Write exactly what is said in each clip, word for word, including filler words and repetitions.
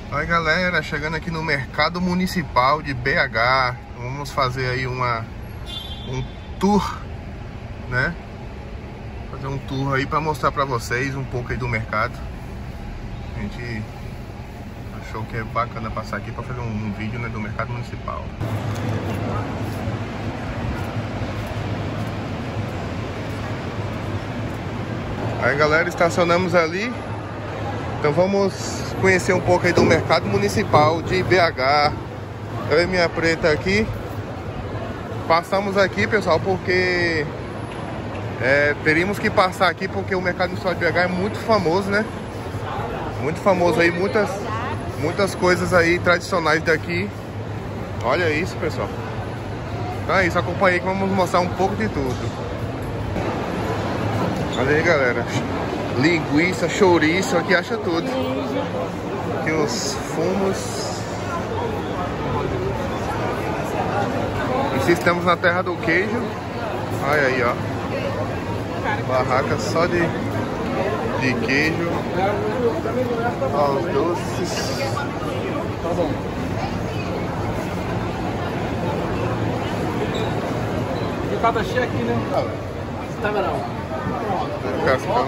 Aí galera, chegando aqui no Mercado Municipal de B H, vamos fazer aí uma um tour, né? Fazer um tour aí para mostrar para vocês um pouco aí do mercado. A gente achou que é bacana passar aqui para fazer um, um vídeo, né, do Mercado Municipal. Aí galera, estacionamos ali. Então vamos conhecer um pouco aí do Mercado Municipal de B H. Eu e minha preta aqui. Passamos aqui, pessoal, porque é, teríamos que passar aqui porque o Mercado Municipal de B H é muito famoso, né? Muito famoso aí, muitas, muitas coisas aí tradicionais daqui. Olha isso, pessoal. Então é isso, acompanha aí que vamos mostrar um pouco de tudo. Olha aí, galera. Linguiça, chouriço, aqui acha tudo. Aqui os fumos. E se estamos na terra do queijo. Olha aí, ó. Barraca só de, de queijo. Ó, os doces. Tá bom. E cada cheio aqui, né? Tá não. Cascão.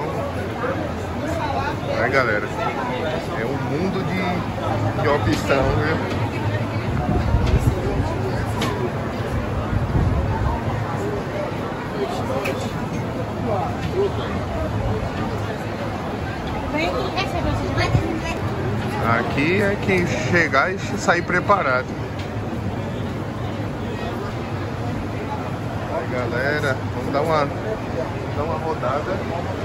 Aí galera, é um mundo de, de opção, viu? Aqui é quem chegar e sair preparado. Aí galera, vamos dar uma Dá uma rodada.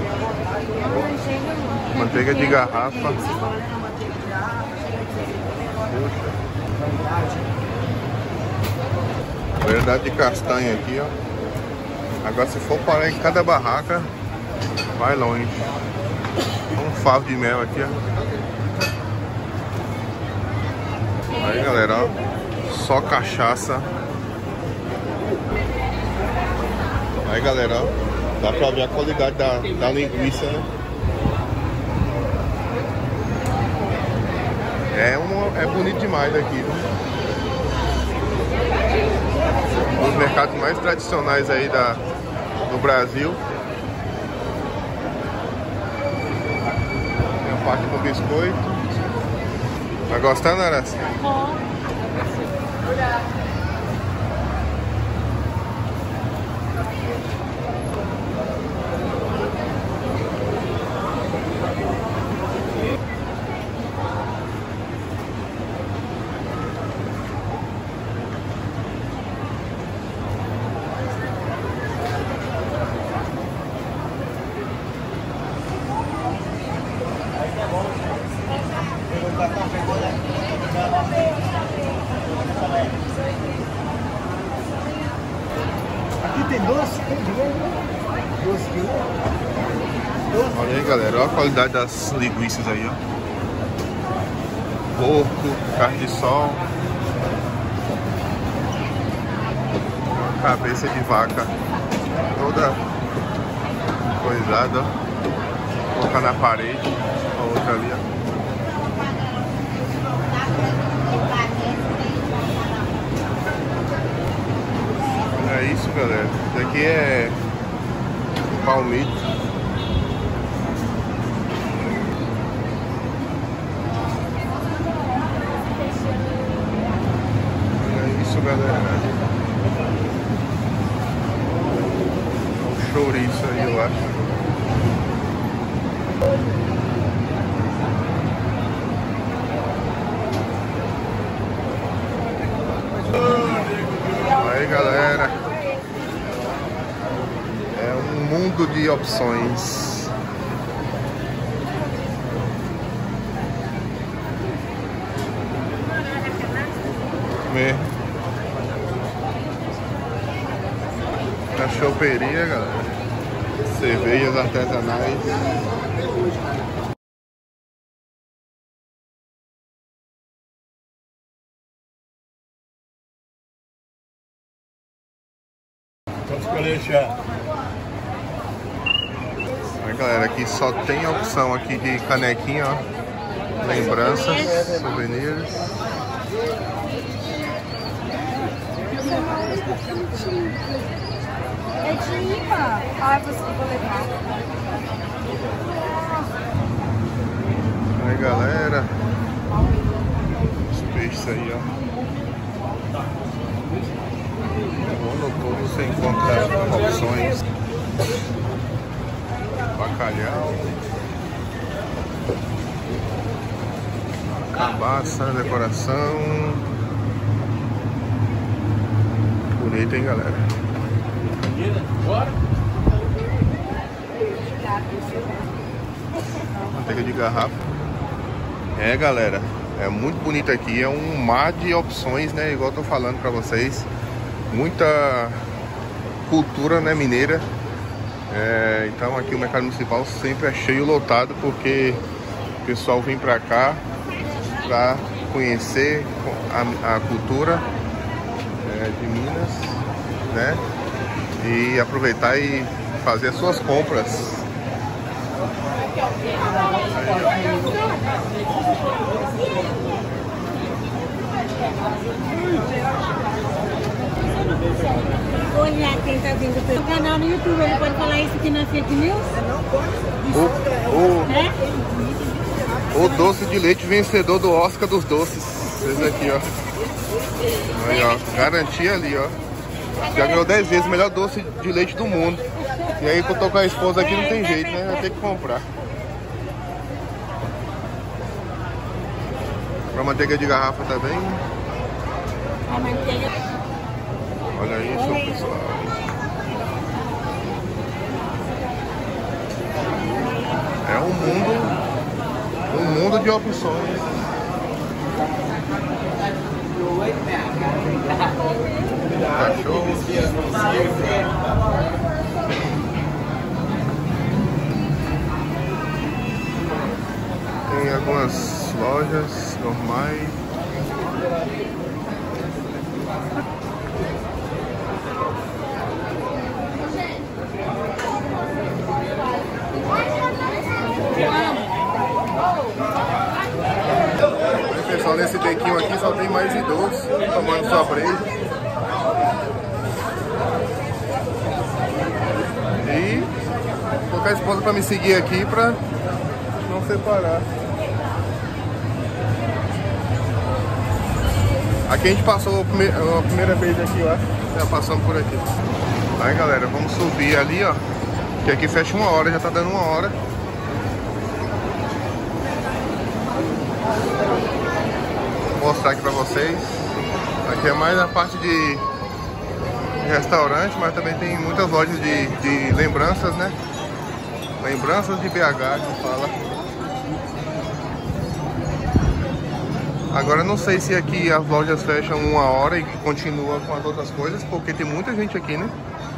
Manteiga de garrafa. Variedade de castanha aqui, ó. Agora se for parar em cada barraca, vai longe. Um favo de mel aqui, ó. Aí galera, ó. Só cachaça. Aí galera, ó. Dá pra ver a qualidade da, da linguiça, né? É, uma, é bonito demais aqui, viu? Um dos mercados mais tradicionais aí da, do Brasil. Tem a parte do biscoito. Tá gostando, Araci? Aqui tem doce, tem dinheiro, doce de doce. Olha aí galera, olha a qualidade das linguiças aí, ó. Porco, carne de sol. Cabeça de vaca toda coisada, ó. Colocar na parede, a outra ali, ó. É isso, galera. Isso aqui é palmito. É isso, galera. Um chouriço aí, eu acho. Aí galera, é um mundo de opções. Comer. A choperia, galera. Cervejas artesanais. Pode escolher já. Aí galera, aqui só tem opção aqui de canequinha, ó. Lembranças, souvenirs. É de imã. Ah, você vou levar. Aí, galera. Os peixes aí, ó. O ano todo você encontra opções. Bacalhau. Cabaça, decoração. Bonito, hein, galera? Manteiga de garrafa. É, galera, é muito bonito aqui. É um mar de opções, né? Igual eu tô falando pra vocês. Muita cultura, né, mineira. É, então aqui o mercado municipal sempre é cheio, lotado, porque o pessoal vem pra cá para conhecer a, a cultura é, de Minas, né? E aproveitar e fazer as suas compras. Olha, quem tá vindo pelo canal no YouTube, ele pode falar isso aqui na fake news? O, o, é? O doce de leite vencedor do Oscar dos doces. Esse aqui, ó. Aí, ó. Garantia ali, ó. Já ganhou dez vezes o melhor doce de leite do mundo. E aí, quando eu tô com a esposa aqui, não tem jeito, né? Vai ter que comprar. Pra manteiga de garrafa também. A manteiga. Olha isso, pessoal. É um mundo, um mundo de opções. Cachorros. Tem algumas lojas normais. Pessoal, nesse bequinho aqui só tem mais idosos tomando sua breja. E vou colocar a esposa para me seguir aqui para não separar. Aqui a gente passou a primeira vez aqui, ó. Já passamos por aqui. Aí, galera, vamos subir ali, ó. Que aqui fecha uma hora, já tá dando uma hora. Vou mostrar aqui pra vocês. Aqui é mais a parte de restaurante, mas também tem muitas lojas de, de lembranças, né? Lembranças de B H, que fala. Agora não sei se aqui as lojas fecham uma hora e continua com as outras coisas, porque tem muita gente aqui, né?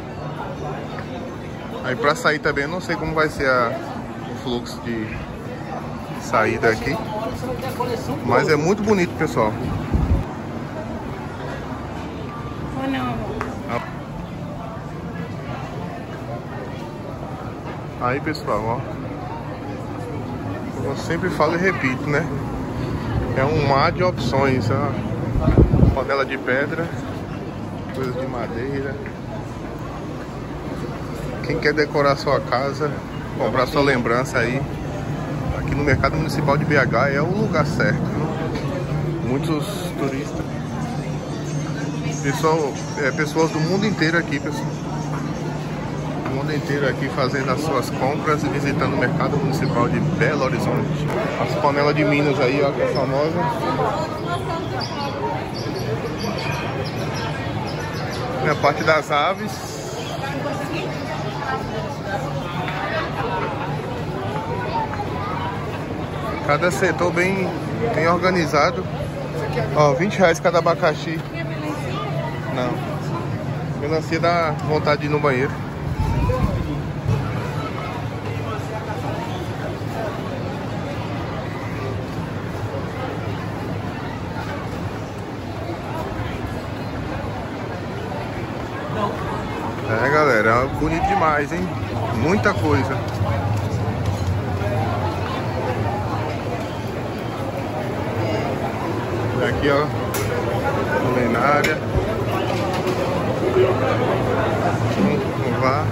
Aí pra sair também eu não sei como vai ser a, o fluxo de saída aqui. Mas é muito bonito, pessoal. Ou não, amor? Aí, pessoal, ó. Como eu sempre falo e repito, né? É um mar de opções, ó. Panela de pedra, coisas de madeira. Quem quer decorar sua casa, comprar sua lembrança aí, aqui no Mercado Municipal de B H é o lugar certo, viu? Muitos turistas, pessoal, é, pessoas do mundo inteiro aqui, pessoal. Do mundo inteiro aqui fazendo as suas compras e visitando o Mercado Municipal de Belo Horizonte. As panelas de Minas aí, ó, que é famosa. E a parte das aves. Cada setor bem, bem organizado. Ó, vinte reais cada abacaxi. Não. Melancia dá vontade de ir no banheiro. É, galera, bonito demais, hein? Muita coisa. aqui, ó, culinária. Vamos lá.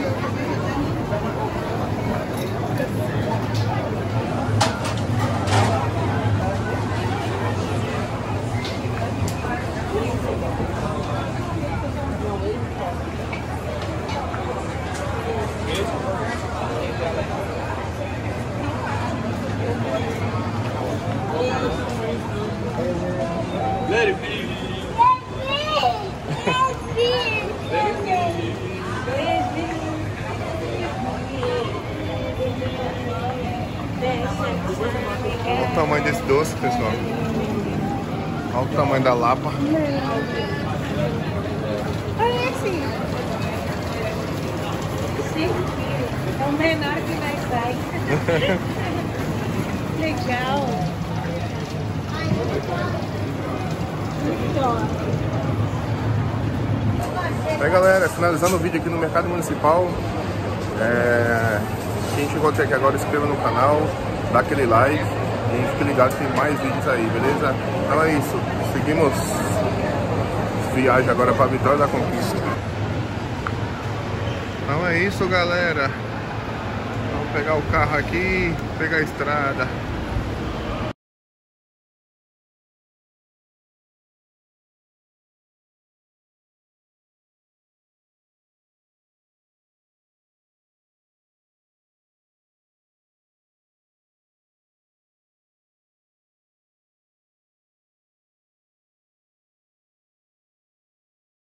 Olha o tamanho desse doce, pessoal. Olha o tamanho da lapa. Olha esse. Sim. É o menor que vai sair. Legal. Aí, galera, finalizando o vídeo aqui no Mercado Municipal. É... Quem chegou até aqui agora, se inscreva no canal, dá aquele like e fique ligado que tem mais vídeos aí, beleza? Então é isso, seguimos viagem agora para Vitória da Conquista. Então é isso, galera. Vamos pegar o carro aqui, pegar a estrada.